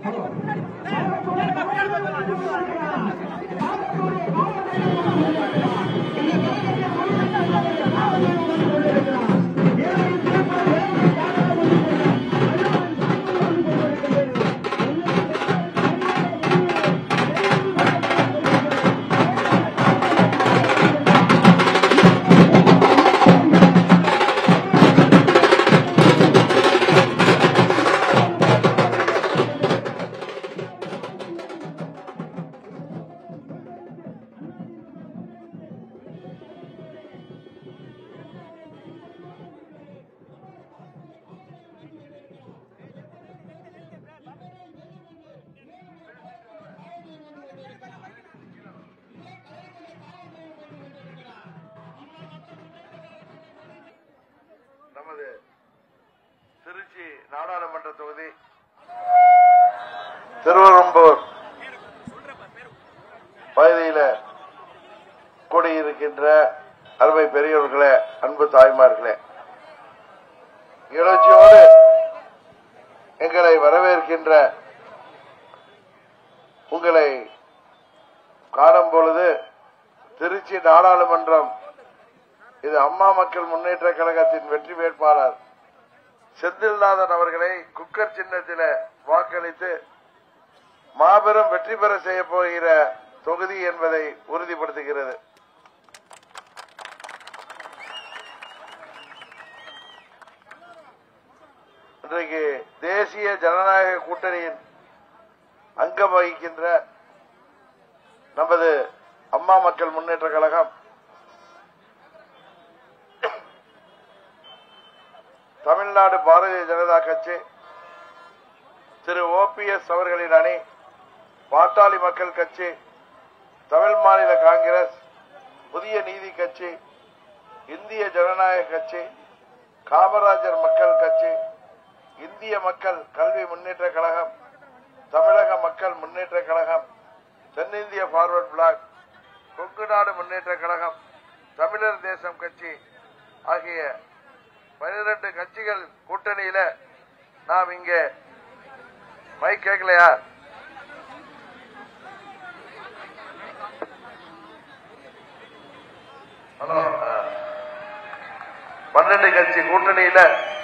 நமது திருச்சி நாடாளுமன்ற தொகுதி திருவெரும்பூர் பகுதியில் கூடியிருக்கின்ற அருமை பெரியவர்களே, அன்பு தாய்மார்களே, எழுச்சியோடு எங்களை வரவேற்கின்ற உங்களை காணும் பொழுது திருச்சி நாடாளுமன்றம் இது அம்மா மக்கள் முன்னேற்ற கழகத்தின் வெற்றி வேட்பாளர் செந்தில்நாதன் அவர்களை குக்கர் சின்னத்தில் வாக்களித்து மாபெரும் வெற்றி பெற செய்ய போகிற தொகுதி என்பதை உறுதிப்படுத்துகிறது. இன்றைக்கு தேசிய ஜனநாயக கூட்டணியின் அங்கம் வகிக்கின்ற நமது அம்மா மக்கள் முன்னேற்ற கழகம் தமிழ்நாடு பாரதிய ஜனதா கட்சி, திரு OPS அவர்களின் அணி, பாட்டாளி மக்கள் கட்சி, தமிழ் மாநில காங்கிரஸ், புதிய நீதி கட்சி, இந்திய ஜனநாயக கட்சி, காமராஜர் மக்கள் கட்சி, இந்திய மக்கள் கல்வி முன்னேற்ற கழகம், தமிழக மக்கள் முன்னேற்ற கழகம், தென்னிந்திய பார்வர்ட் பிளாக், கொங்கு நாடு முன்னேற்ற கழகம், தமிழர் தேசம் கட்சி ஆகிய 12 கட்சிகள் கூட்டணியில நாம் இங்கே மைக் கேட்கலையா? ஹலோ, 12 கட்சி கூட்டணியில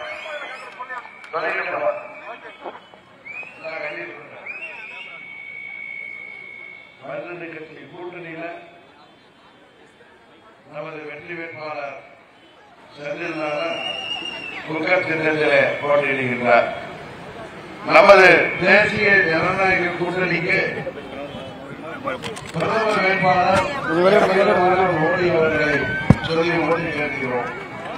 12 கட்சி கூட்டணியில நமது வெற்றி வேட்பாளர் செந்தில்நாதன் குக்கர் சின்னத்திலே போட்டியிடுகின்றார். நமது தேசிய ஜனநாயக கூட்டணிக்கு பிரதமர் வேட்பாளர் மோடி அவர்களை சொல்லி ஓட்டி கேட்கிறோம்.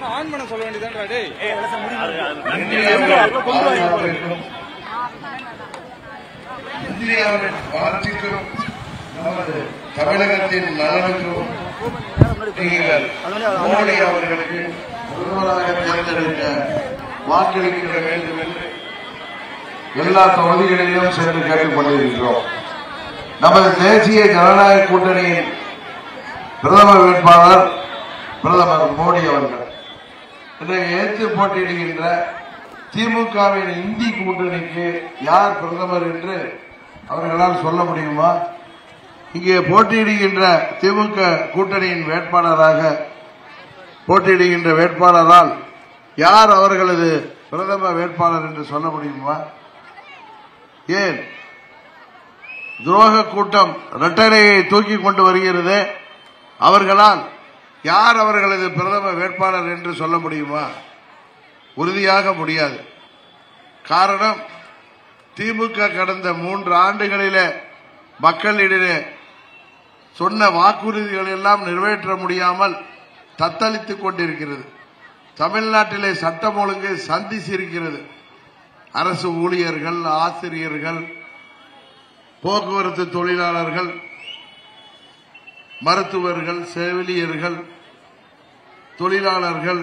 இந்தியாவின் வளர்ச்சிக்கும் நமது தமிழகத்தின் நலனுக்கும் நீங்கள் மோடி அவர்களுக்கு பிரதமராக தேர்ந்தெடுக்க வாக்களிக்க வேண்டும் என்று எல்லா தொகுதிகளிலும் சென்று கேட்டுக் கொண்டிருக்கிறோம். நமது தேசிய ஜனநாயக கூட்டணியின் பிரதமர் வேட்பாளர் பிரதமர் மோடி அவர்கள் இன்றைக்கு ஏற்று போட்டியிடுகின்ற திமுகவின் இந்தி கூட்டணிக்கு யார் பிரதமர் என்று அவர்களால் சொல்ல முடியுமா? இங்கே போட்டியிடுகின்ற திமுக கூட்டணியின் வேட்பாளராக போட்டியிடுகின்ற வேட்பாளரால் யார் அவர்களது பிரதம வேட்பாளர் என்று சொல்ல முடியுமா? ஏன் துரோக கூட்டம் இரட்டைலையை தூக்கி கொண்டு வருகிறது, அவர்களால் யார் அவர்களது பிரதம வேட்பாளர் என்று சொல்ல முடியுமா? உறுதியாக முடியாது. காரணம், திமுக கடந்த 3 ஆண்டுகளிலே மக்களிடையே சொன்ன வாக்குறுதிகள் எல்லாம் நிறைவேற்ற முடியாமல் தத்தளித்துக் கொண்டிருக்கிறது. தமிழ்நாட்டிலே சட்டம் ஒழுங்கு சந்திச்சிருக்கிறது. அரசு ஊழியர்கள், ஆசிரியர்கள், போக்குவரத்து தொழிலாளர்கள், மருத்துவர்கள், செவிலியர்கள், தொழிலாளர்கள்,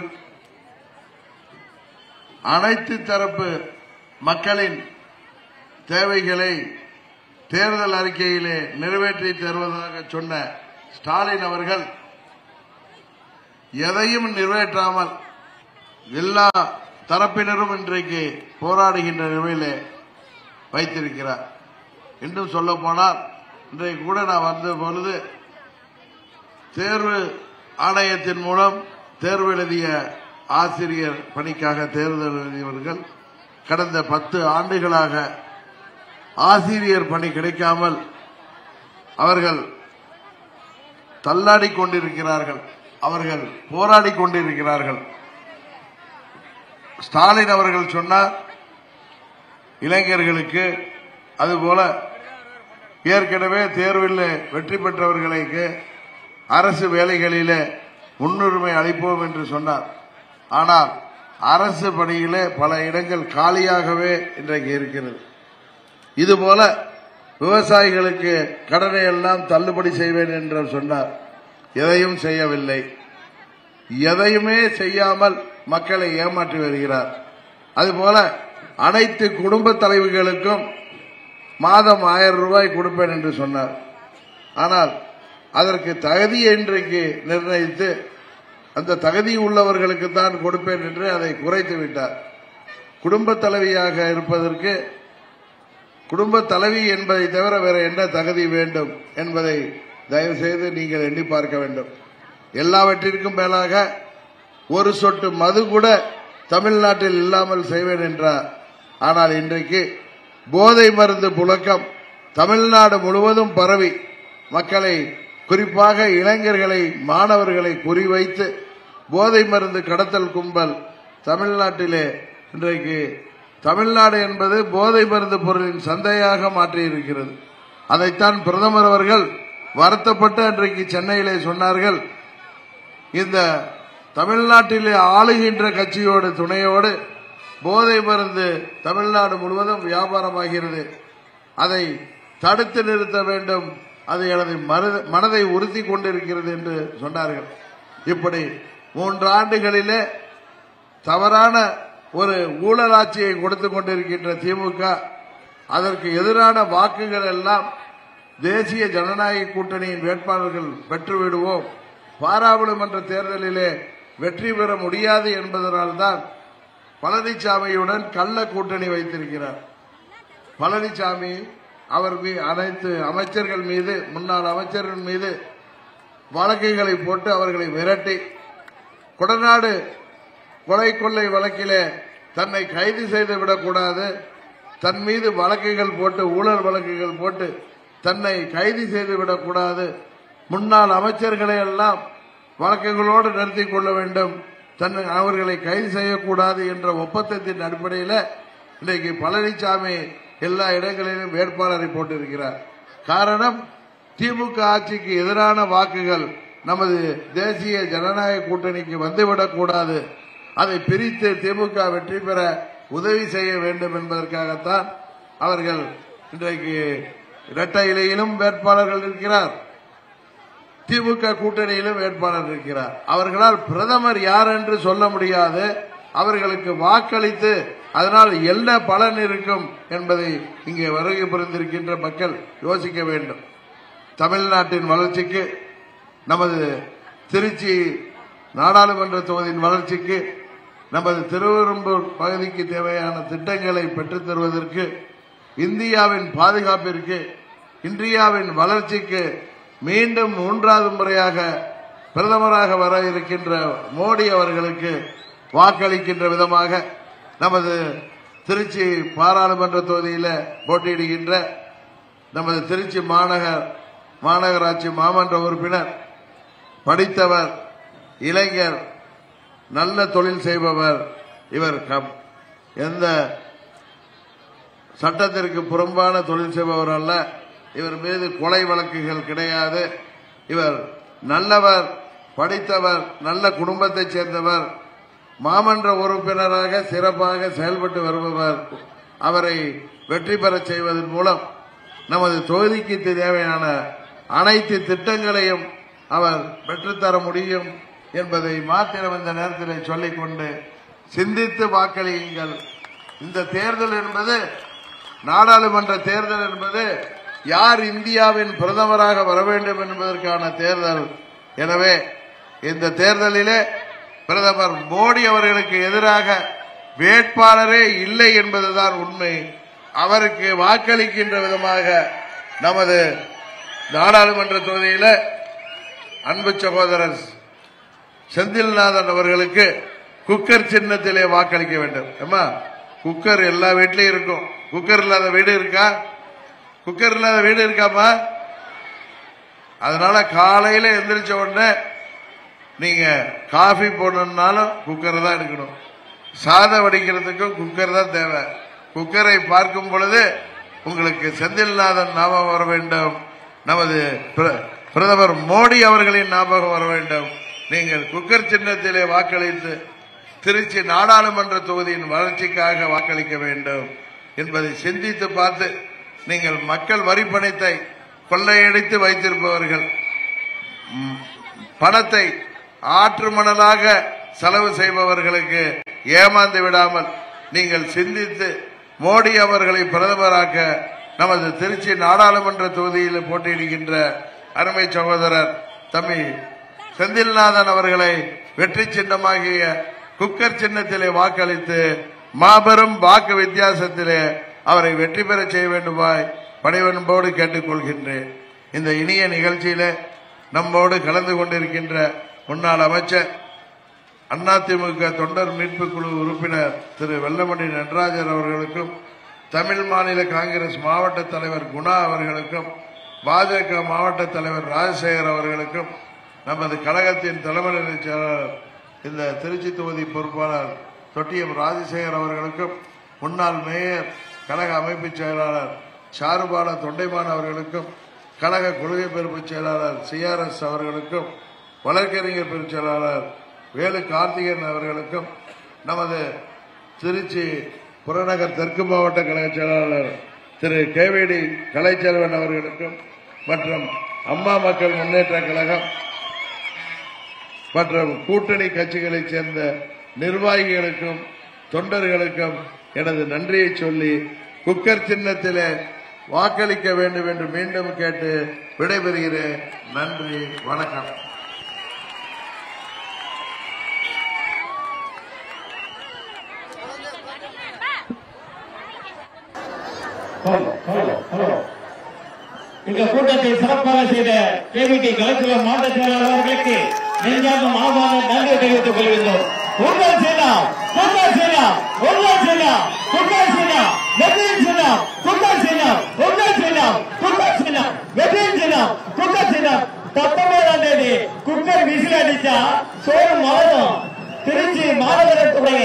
அனைத்து தரப்பு மக்களின் தேவைகளை தேர்தல் அறிக்கையிலே நிறைவேற்றி தருவதாக சொன்ன ஸ்டாலின் அவர்கள் எதையும் நிறைவேற்றாமல் எல்லா தரப்பினரும் இன்றைக்கு போராடுகின்ற நிலையிலே வைத்திருக்கிறார். இன்னும் சொல்ல போனால் இன்றைக்கு கூட நான் வந்த பொழுது தேர்வு ஆணையத்தின் மூலம் தேர்வு எழுதிய ஆசிரியர் பணிக்காக தேர்தல் எழுதியவர்கள் கடந்த 10 ஆண்டுகளாக ஆசிரியர் பணி கிடைக்காமல் அவர்கள் தள்ளாடி கொண்டிருக்கிறார்கள், அவர்கள் போராடி கொண்டிருக்கிறார்கள். ஸ்டாலின் அவர்கள் சொன்னார், இளைஞர்களுக்கு அதுபோல ஏற்கனவே தேர்வில் வெற்றி பெற்றவர்களுக்கு அரசு வேலைகளிலே முன்னுரிமை அளிப்போம் என்று சொன்னார். ஆனால் அரசு பணியிலே பல இடங்கள் காலியாகவே இன்றைக்கு இருக்கிறது. இதுபோல விவசாயிகளுக்கு கடனை எல்லாம் தள்ளுபடி செய்வேன் என்று சொன்னார். எதையும் செய்யவில்லை. எதையுமே செய்யாமல் மக்களை ஏமாற்றி வருகிறார். அதுபோல அனைத்து குடும்ப தலைவிகளுக்கும் மாதம் 1000 ரூபாய் கொடுப்பேன் என்று சொன்னார். ஆனால் அதற்கு தகுதி இன்றைக்கு நிர்ணயித்து அந்த தகுதி உள்ளவர்களுக்கு தான் கொடுப்பேன் என்று அதை குறைத்து விட்டார். குடும்ப தலைவியாக இருப்பதற்கு குடும்ப தலைவி என்பதை தவிர வேற என்ன தகுதி வேண்டும் என்பதை தயவு செய்து நீங்கள் எண்ணி பார்க்க வேண்டும். எல்லாவற்றிற்கும் மேலாக ஒரு சொட்டு மது கூட தமிழ்நாட்டில் இல்லாமல் செய்வேன் என்றார். ஆனால் இன்றைக்கு போதை மருந்து புழக்கம் தமிழ்நாடு முழுவதும் பரவி மக்களை, குறிப்பாக இளைஞர்களை, மாணவர்களை குறிவைத்து போதை மருந்து கடத்தல் கும்பல் தமிழ்நாட்டிலே இன்றைக்கு தமிழ்நாடு என்பது போதை மருந்து பொருளின் சந்தையாக மாற்றியிருக்கிறது. அதைத்தான் பிரதமர் அவர்கள் வருத்தப்பட்டு அன்றைக்கு சென்னையிலே சொன்னார்கள், இந்த தமிழ்நாட்டிலே ஆளுகின்ற கட்சியோடு துணையோடு போதை மருந்து தமிழ்நாடு முழுவதும் வியாபாரமாகிறது, அதை தடுத்து நிறுத்த வேண்டும், அது எனது மனதை உறுத்தி கொண்டிருக்கிறது என்று சொன்னார்கள். இப்படி 3 ஆண்டுகளிலே தவறான ஒரு ஊழலாட்சியை கொடுத்துக் கொண்டிருக்கின்ற திமுக, அதற்கு எதிரான வாக்குகள் எல்லாம் தேசிய ஜனநாயக கூட்டணியின் வேட்பாளர்கள் பெற்றுவிடுவோம், பாராளுமன்ற தேர்தலிலே வெற்றி பெற முடியாது என்பதனால்தான் பழனிசாமியுடன் கள்ள கூட்டணி வைத்திருக்கிறார். பழனிசாமி அவர் அனைத்து அமைச்சர்கள் மீது, முன்னாள் அமைச்சர்கள் மீது வழக்குகளை போட்டு அவர்களை விரட்டி கொடநாடு கொலை கொள்ளை வழக்கிலே தன்னை கைது செய்து விடக்கூடாது, தன் மீது வழக்குகள் போட்டு ஊழல் வழக்குகள் போட்டு தன்னை கைது செய்து விடக்கூடாது, முன்னாள் அமைச்சர்களை எல்லாம் வழக்குகளோடு நிறுத்திக் கொள்ள வேண்டும், அவர்களை கைது செய்யக்கூடாது என்ற ஒப்பந்தத்தின் அடிப்படையில் இன்றைக்கு பழனிசாமி எல்லா இடங்களிலும் வேட்பாளரை போட்டிருக்கிறார். காரணம், திமுக ஆட்சிக்கு எதிரான வாக்குகள் நமது தேசிய ஜனநாயக கூட்டணிக்கு வந்துவிடக்கூடாது, அதை பிரித்து திமுக வெற்றி பெற உதவி செய்ய வேண்டும் என்பதற்காகத்தான் அவர்கள் இன்றைக்கு இரட்டை இலையிலும் வேட்பாளர்கள் இருக்கிறார், திமுக கூட்டணியிலும் வேட்பாளர் இருக்கிறார். அவர்களால் பிரதமர் யார் என்று சொல்ல முடியாது. அவர்களுக்கு வாக்களித்து அதனால் என்ன பலன் இருக்கும் என்பதை இங்கே வருகை புரிந்திருக்கின்ற மக்கள் யோசிக்க வேண்டும். தமிழ்நாட்டின் வளர்ச்சிக்கு, நமது திருச்சி நாடாளுமன்ற தொகுதியின் வளர்ச்சிக்கு, நமது திருவெரும்பூர் பகுதிக்கு தேவையான திட்டங்களை பெற்றுத் தருவதற்கு, இந்தியாவின் பாதுகாப்பிற்கு, இந்தியாவின் வளர்ச்சிக்கு மீண்டும் 3வது முறையாக பிரதமராக வர இருக்கின்ற மோடி அவர்களுக்கு வாக்களிக்கின்ற விதமாக நமது திருச்சி பாராளுமன்ற தொகுதியில் போட்டியிடுகின்ற நமது திருச்சி மாநகராட்சி மாமன்ற உறுப்பினர், படித்தவர், இளைஞர், நல்ல தொழில் செய்பவர், இவர் எந்த சட்டத்திற்கு புறம்பான தொழில் செய்பவர் அல்ல, இவர் மீது கொலை வழக்குகள் கிடையாது, இவர் நல்லவர், படித்தவர், நல்ல குடும்பத்தைச் சேர்ந்தவர், மாமன்ற உறுப்பினராக சிறப்பாக செயல்பட்டு வருபவர். அவரை வெற்றி பெறச் செய்வதன் மூலம் நமது தொகுதிக்கு தேவையான அனைத்து திட்டங்களையும் அவர் பெற்றுத்தர முடியும் என்பதை மாத்திரம் இந்த நேரத்தில் சொல்லிக்கொண்டு, சிந்தித்து வாக்களியுங்கள். இந்த தேர்தல் என்பது, நாடாளுமன்ற தேர்தல் என்பது யார் இந்தியாவின் பிரதமராக வர வேண்டும் என்பதற்கான தேர்தல். எனவே இந்த தேர்தலிலே பிரதமர் மோடி அவர்களுக்கு எதிராக வேட்பாளரே இல்லை என்பதுதான் உண்மை. அவருக்கு வாக்களிக்கின்ற விதமாக நமது நாடாளுமன்ற தொகுதியில் அன்பு சகோதரர் செந்தில்நாதன் அவர்களுக்கு குக்கர் சின்னத்திலே வாக்களிக்க வேண்டும். ஏமா குக்கர் எல்லா வீட்லயும் இருக்கும். குக்கர் இல்லாத வீடு இருக்கா? குக்கர் இல்லாத வீடு இருக்காமா? அதனால காலையில எந்திரிச்ச உடனே நீங்க காஃபி போடணும்னாலும் குக்கர் தான் எடுக்கணும். சாதம் வடிக்கிறதுக்கும் குக்கர் தான் தேவை. குக்கரை பார்க்கும் பொழுது உங்களுக்கு செந்தில்நாதன் ஞாபகம் வர வேண்டும், நமது பிரதமர் மோடி அவர்களின் ஞாபகம் வர வேண்டும். நீங்கள் குக்கர் சின்னத்திலே வாக்களித்து திருச்சி நாடாளுமன்ற தொகுதியின் வளர்ச்சிக்காக வாக்களிக்க வேண்டும் என்பதை சிந்தித்து பார்த்து, நீங்கள் மக்கள் வரி பணத்தை கொள்ளையடித்து வைத்திருப்பவர்கள், பணத்தை ஆற்று மணலாக செலவு செய்பவர்களுக்கு ஏமாந்து விடாமல் நீங்கள் சிந்தித்து மோடி அவர்களை பிரதமராக்க நமது திருச்சி நாடாளுமன்ற தொகுதியில் போட்டியிடுகின்ற அருமை சகோதரர் தம்பி செந்தில்நாதன் அவர்களை வெற்றி சின்னமாகிய குக்கர் சின்னத்திலே வாக்களித்து மாபெரும் வாக்கு வித்தியாசத்திலே அவரை வெற்றி பெற செய்ய வேண்டுமாய் பணிவன்போடு கேட்டுக் கொள்கின்றேன். இந்த இனிய நிகழ்ச்சியிலே நம்மோடு கலந்து கொண்டிருக்கின்ற முன்னாள் அமைச்சர், அதிமுக தொண்டர் மீட்பு குழு உறுப்பினர் திரு வெல்லமணி நடராஜர் அவர்களுக்கும், தமிழ் மாநில காங்கிரஸ் மாவட்ட தலைவர் குணா அவர்களுக்கும், பாஜக மாவட்ட தலைவர் ராஜசேகர் அவர்களுக்கும், நமது கழகத்தின் தலைமை செயலாளர் இந்த திருச்சி தொகுதி பொறுப்பாளர் தொட்டியம் ராஜசேகர் அவர்களுக்கும், முன்னாள் மேயர் கழக அமைப்பு செயலாளர் சாருபால தொண்டைமான் அவர்களுக்கும், கழக கொள்கை பொறுப்பு செயலாளர் CRS அவர்களுக்கும், வழக்கறிஞர் பொறுப்பு செயலாளர் வேலு கார்த்திகேயன் அவர்களுக்கும், நமது திருச்சி புறநகர் தெற்கு மாவட்ட கழக செயலாளர் திரு KVD கலைச்செல்வன் அவர்களுக்கும் மற்றும் அம்மா மக்கள் முன்னேற்ற கழகம் மற்றும் கூட்டணி கட்சிகளைச் சேர்ந்த நிர்வாகிகளுக்கும் தொண்டர்களுக்கும் எனது நன்றியை சொல்லி குக்கர் சின்னத்திலே வாக்களிக்க வேண்டும் என்று மீண்டும் கேட்டு விடைபெறுகிறேன். நன்றி, வணக்கம். இந்த கூட்டத்தை சிறப்பாக செய்த KVD கலைச்செல்வன் மாவட்ட செயலாளர் அவர்களுக்கு நெஞ்சார்ந்த மாபான நன்றி தெரிவித்துக் கொள்கின்றோம். உங்கள் சின்னம் குக்கர் சின்னம், உங்கள் சின்னம் குக்கர் சின்னம், வெற்றியின் சின்னம் குக்கர் சின்னம், உங்கள் சின்னம் குக்கர் சின்னம், வெற்றியின் சின்னம் குக்கர் சின்னம். 19ஆம் தேதி குக்கர் விசில் அடிச்சா சோறு மாறும். திருச்சி மாநகரத்துடைய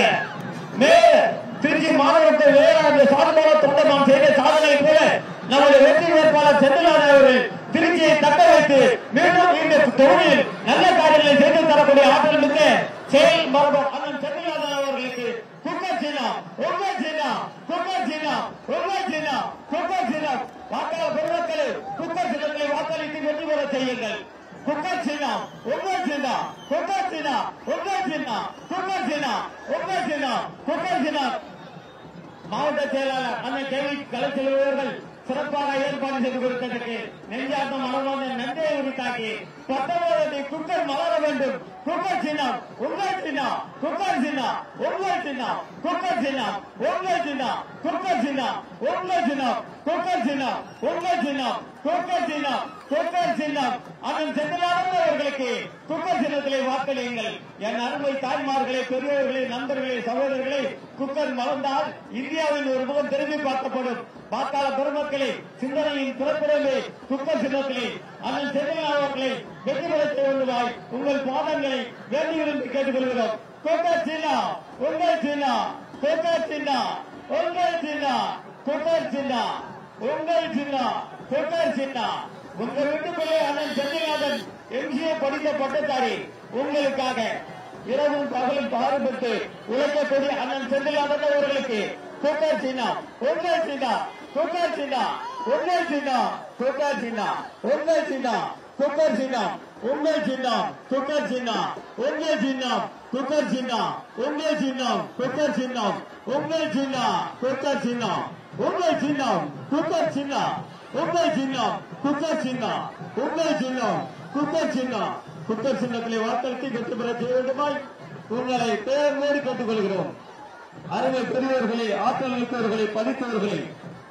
திருச்சி மாநகரத்தை வேளாண் சார்பான தொண்டமான் செய்த சாதனை போல நமது வெற்றி வேட்பாளர் செந்தில்நாதன் அவர்கள் திருச்சியை தக்க வைத்து மீண்டும் இந்த தொகுதியில் நல்ல காரியங்களை செய்து தரக்கூடிய ஆற்றல் மிக்க செயல் மரபர் அண்ணன் செந்தில்நாதன் அவர்களுக்கு குக்கர் சின்னம், உங்கள் சின்னம் குக்கர் சின்னம், உங்கள் சின்னம் குக்கர் சின்னம். வாக்காளர் பெருமக்களை குக்கர் சின்னங்களை வாக்களித்து வெற்றி பெற செய்யுங்கள். குக்கர் சின்னம், உங்கள் சின்னம் குக்கர் சின்னம், உங்கள் சின்னம் குக்கர் சின்னம், உங்கள் சின்னம் குக்கர் சின்னம். மாவட்ட செயலாளர் அண்ணன் KVD கலைச்செல்வன் அவர்கள் சிறப்பாக ஏற்பாடு செய்து கொடுத்ததற்கு நெஞ்சார்ந்த மனமார்ந்த நன்றியை உரித்தாக்கி 19 குக்கர் மலர வேண்டும். குக்கர் சின்னம், உங்கள் சின்னம் குக்கர் சின்னம், உங்கள் சின்னம் குக்கர் சின்னம், உங்கள் சின்னம் குக்கர் சின்னம், உங்கள் சின்னம் குக்கர் சின்னம், உங்கள் சின்னம் குக்கர் சின்னம், குக்கர் சின்னம். அதன் செந்தில்நாதன் அவர்களுக்கு குக்கர் சின்னத்திலே வாக்களியுங்கள். என் அருமை தாய்மார்களே, பெரியவர்களே, நண்பர்களே, சகோதரர்களே, குக்கர் மலர்ந்தால் இந்தியாவின் ஒரு முகம் திரும்பி பார்க்கப்படும். வாக்காளர் பெருமக்களே, சிந்தனையின் பிறப்பிடமே குக்கர் சின்னத்திலே அதன் செந்தில்நாதன் அவர்களை வெற்றி பெற செய்வதாய் உங்கள் பாதங்களை வேண்டி விரும்பி கேட்டுக் கொள்கிறோம். குக்கர் சின்னம், உங்கள் சின்னம் குக்கர் சின்னம், உங்கள் சின்னம் குக்கர் சின்னம், உங்கள் சின்னம் குக்கர் சின்னம். உங்கள் வீட்டுக்குள்ளே அண்ணன் செந்தில்நாதன் MCA படித்த பட்டதாரி உங்களுக்காக இரவும் பகலும் பாடுபட்டு உழைக்கக்கூடிய அண்ணன் செந்தில்நாதன் அவர்களுக்கு குக்கர் சின்னம், உங்கள் சின்னம் குக்கர் சின்னம், உங்கள் சின்னம் குக்கர் சின்னம், உங்கள் சின்னம் குக்கர் சின்னம், உங்கள் சின்னம் குக்கர் சின்னம், உங்கள் சின்னம் குக்கர் சின்னம், உங்கள் சின்னம் குக்கர் சின்னம், உங்கள் சின்னம் குக்கர் சின்னம், உங்கள் சின்னம் குக்கர் சின்னம், உங்கள் சின்னம் குக்கர் சின்னம், உங்கள் சின்னம் குக்கர் சின்னம். குக்கர் சின்னத்திலே வாக்களித்து வெற்றி பெற செய்ய வேண்டுமாய் உங்களை பெயர் மேறி கேட்டுக் கொள்கிறோம். அருமை பெரியவர்களே, ஆற்றல் மிக்கவர்களே, படித்தவர்களே,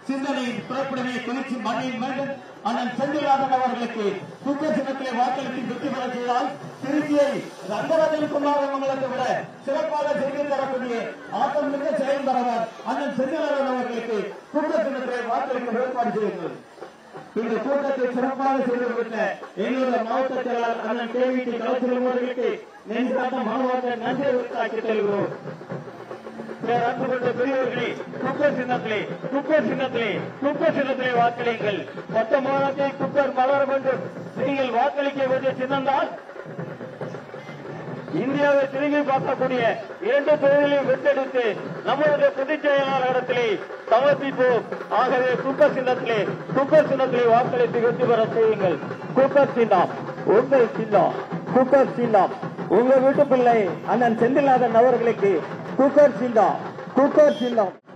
சிந்தனையின் பிறப்புடனே திருச்சி மண்ணின் மேலும் அண்ணன் செந்தில்நாதன் அவர்களுக்கு குக்கர் சின்னத்திலே வாக்களித்து வெற்றி பெற செய்தால் திருச்சியை ரங்கராஜன் குமாரமங்கலத்தை விட சிறப்பாக செய்து தரக்கூடிய ஆட்டம் மிக்க செயல்படுவர் அண்ணன் செந்தில்நாதன் அவர்களுக்கு குக்கர் சின்னத்திலே வாக்களிக்க ஏற்பாடு செய்கிறது. இந்த கூட்டத்தை சிறப்பாக செய்துவிட்ட எங்களுடைய மாவட்ட செயலாளர் அண்ணன் கேவிடி கலைச்செல்வம் அவர்களுக்கு நெஞ்சார்ந்த மாவட்ட நன்றி உரையாற்றி செல்கிறோம். பெரியவர்களே குக்கர் சின்னத்திலே வாக்களியுங்கள். 19 குக்கர் மலர வேண்டும். நீங்கள் வாக்களிக்க வேண்டிய சின்னம்தான் இந்தியாவை திரும்பி பார்க்கக்கூடிய 2 தொகுதிகளையும் வெற்றெடுத்து நம்முடைய பொதுச் செயலாளரிடத்திலே சமர்ப்பிப்போம். ஆகவே குக்கர் சின்னத்திலே வாக்களித்து வெற்றி பெற செய்யுங்கள். குக்கர் சின்னம் உங்கள் சின்னம். குக்கர் சின்னம் உங்க வீட்டு பிள்ளை அண்ணன் செந்தில்நாதன் அவர்களுக்கு குக்கர் சின்னம்.